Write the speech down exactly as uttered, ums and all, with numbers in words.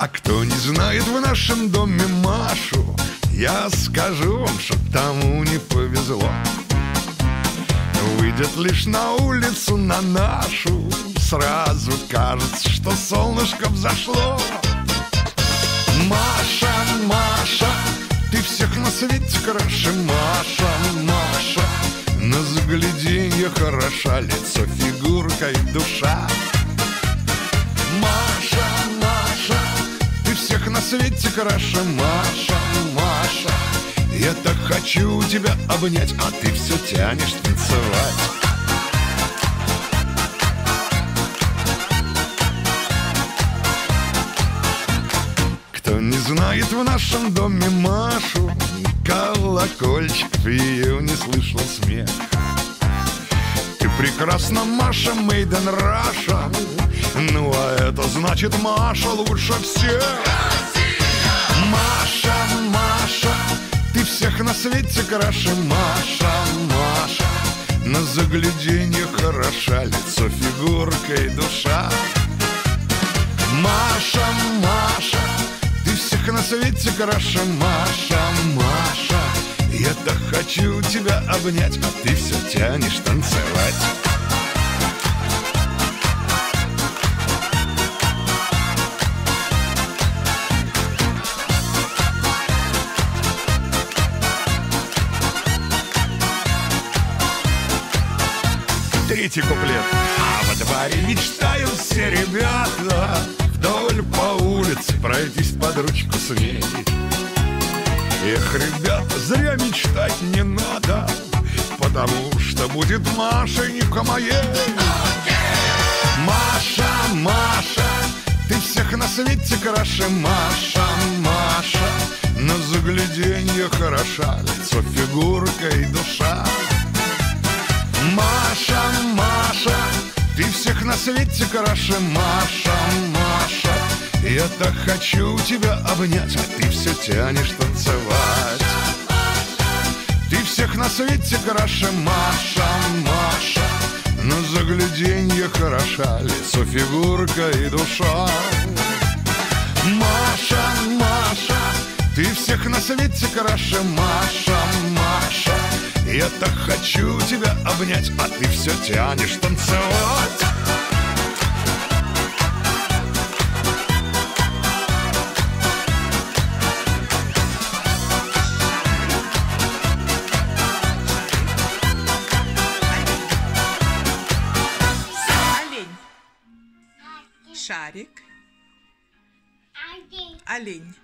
А кто не знает в нашем доме Машу, я скажу вам, что тому не повезло. Выйдет лишь на улицу на нашу, сразу кажется, что солнышко взошло. Маша, Маша, ты всех на свете краше. Маша, Маша, на загляденье хороша, лицо, фигурка и душа. Маша, Маша, ты всех на свете краше. Маша, Маша, я так хочу тебя обнять, а ты все тянешь танцевать. Кто не знает в нашем доме Машу, колокольчик ее не слышал смех. Ты прекрасна, Маша, made in Russia. Ну а это значит, Маша лучше всех. Маша, Маша, ты всех на свете краше. Маша, Маша, на загляденье хороша, лицо, фигурка и душа. Маша, Маша, ты всех на свете краше. Маша, Маша, я так хочу тебя обнять, а ты все тянешь танцевать. Третий куплет. А во дворе мечтают все ребята вдоль по улице пройтись под ручку с ней. Эх, ребята, зря мечтать не надо, потому что будет Машенька моей. Маша, Маша, ты всех на свете краше. Маша, Маша, на загляденье хороша, лицо, фигурка и душа. Маша, Маша, ты всех на свете краше. Маша, Маша, я так хочу тебя обнять, а ты все тянешь танцевать. Ты всех на свете краше. Маша, Маша, на загляденье хороша, лицо, фигурка и душа. Маша, Маша, ты всех на свете краше. Маша, Маша, я так хочу тебя обнять, а ты все тянешь танцевать. Олень. Шарик. Олень.